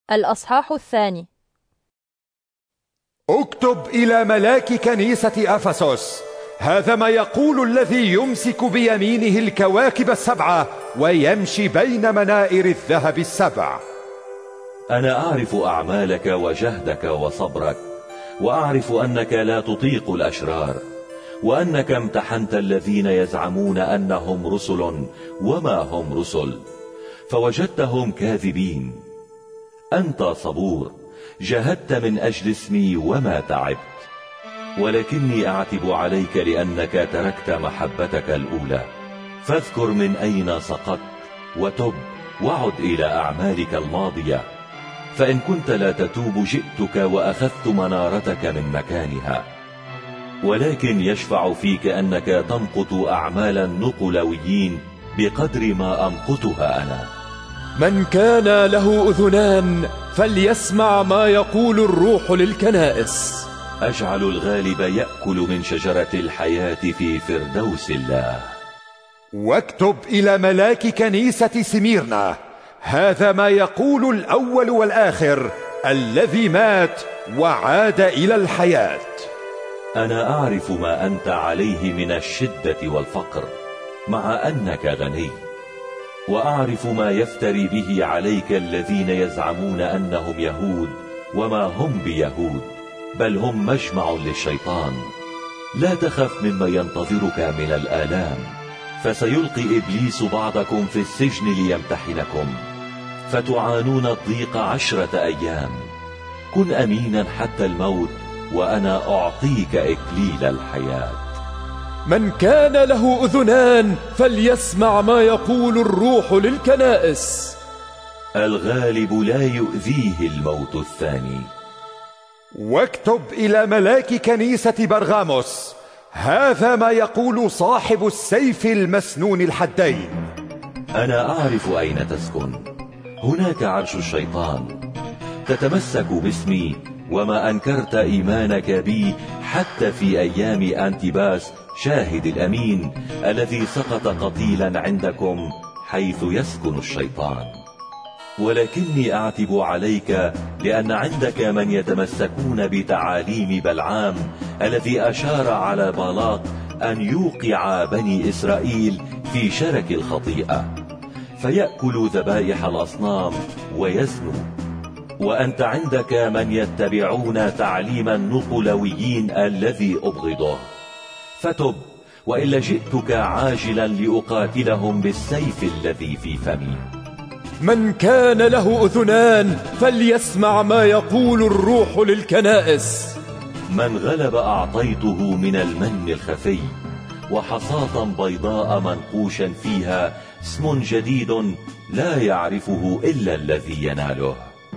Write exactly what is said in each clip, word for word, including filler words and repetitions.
الأصحاح الثاني. اكتب إلى ملاك كنيسة أفسس: هذا ما يقول الذي يمسك بيمينه الكواكب السبعة ويمشي بين منائر الذهب السبع. أنا أعرف أعمالك وجهدك وصبرك، وأعرف أنك لا تطيق الأشرار، وأنك امتحنت الذين يزعمون أنهم رسل وما هم رسل، فوجدتهم كاذبين. أنت صبور، جهدت من أجل اسمي وما تعبت، ولكني أعتب عليك لأنك تركت محبتك الأولى. فاذكر من أين سقطت وتب وعد إلى أعمالك الماضية، فإن كنت لا تتوب جئتك وأخذت منارتك من مكانها. ولكن يشفع فيك أنك تمقت أعمال النقلويين بقدر ما أمقتها أنا. من كان له أذنان فليسمع ما يقول الروح للكنائس. أجعل الغالب يأكل من شجرة الحياة في فردوس الله. واكتب إلى ملاك كنيسة سميرنا: هذا ما يقول الأول والآخر الذي مات وعاد إلى الحياة. أنا أعرف ما أنت عليه من الشدة والفقر مع أنك غني، وأعرف ما يفتري به عليك الذين يزعمون أنهم يهود وما هم بيهود، بل هم مجمع للشيطان. لا تخف مما ينتظرك من الآلام، فسيلقي إبليس بعضكم في السجن ليمتحنكم، فتعانون الضيق عشرة أيام. كن أمينا حتى الموت وأنا أعطيك إكليل الحياة. من كان له أذنان فليسمع ما يقول الروح للكنائس. الغالب لا يؤذيه الموت الثاني. واكتب إلى ملاك كنيسة برغاموس: هذا ما يقول صاحب السيف المسنون الحدين. أنا أعرف أين تسكن، هناك عرش الشيطان. تتمسك باسمي وما أنكرت إيمانك بي حتى في أيام أنتباس شاهد الأمين الذي سقط قتيلا عندكم حيث يسكن الشيطان. ولكني أعتب عليك لأن عندك من يتمسكون بتعاليم بلعام الذي أشار على بالاق أن يوقع بني إسرائيل في شرك الخطيئة، فيأكل ذبائح الأصنام ويزنوا. وأنت عندك من يتبعون تعليم النقلويين الذي أبغضه. فتب، وإلا جئتك عاجلا لأقاتلهم بالسيف الذي في فمي. من كان له أذنان فليسمع ما يقول الروح للكنائس. من غلب أعطيته من المن الخفي، وحصاة بيضاء منقوشا فيها اسم جديد لا يعرفه إلا الذي يناله.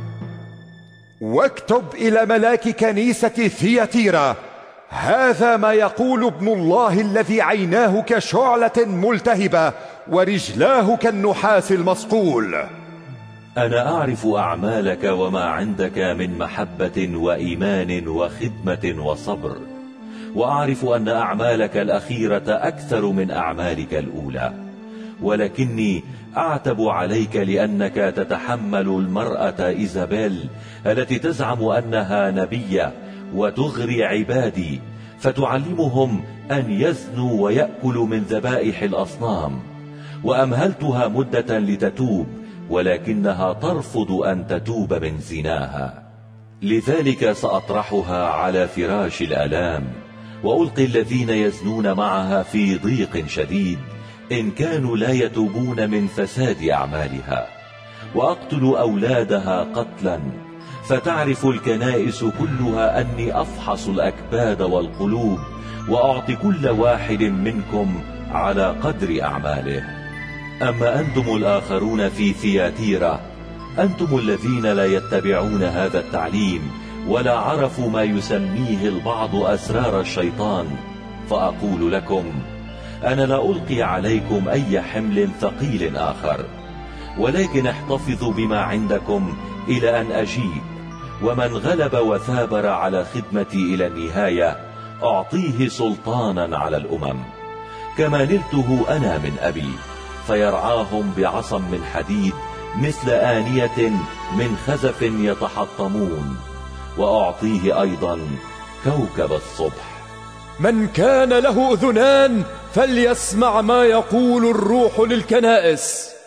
واكتب إلى ملاك كنيسة ثياتيرا: هذا ما يقول ابن الله الذي عيناه كشعلة ملتهبة ورجلاه كالنحاس المصقول. أنا أعرف أعمالك وما عندك من محبة وإيمان وخدمة وصبر، وأعرف أن أعمالك الأخيرة أكثر من أعمالك الأولى. ولكني أعتب عليك لأنك تتحمل المرأة إيزابيل التي تزعم أنها نبية وتغري عبادي، فتعلمهم أن يزنوا ويأكلوا من ذبائح الأصنام. وأمهلتها مدة لتتوب، ولكنها ترفض أن تتوب من زناها. لذلك سأطرحها على فراش الآلام، وألقي الذين يزنون معها في ضيق شديد إن كانوا لا يتوبون من فساد أعمالها، وأقتل أولادها قتلا. فتعرف الكنائس كلها أني أفحص الأكباد والقلوب، وأعطي كل واحد منكم على قدر أعماله. أما أنتم الآخرون في ثياتيرا، أنتم الذين لا يتبعون هذا التعليم ولا عرفوا ما يسميه البعض أسرار الشيطان، فأقول لكم: أنا لا ألقي عليكم أي حمل ثقيل آخر، ولكن احتفظوا بما عندكم إلى أن أجيب. ومن غلب وثابر على خدمتي إلى النهاية أعطيه سلطانا على الأمم، كما نلته أنا من أبي، فيرعاهم بعصا من حديد مثل آنية من خزف يتحطمون، وأعطيه أيضا كوكب الصبح. من كان له أذنان فليسمع ما يقول الروح للكنائس.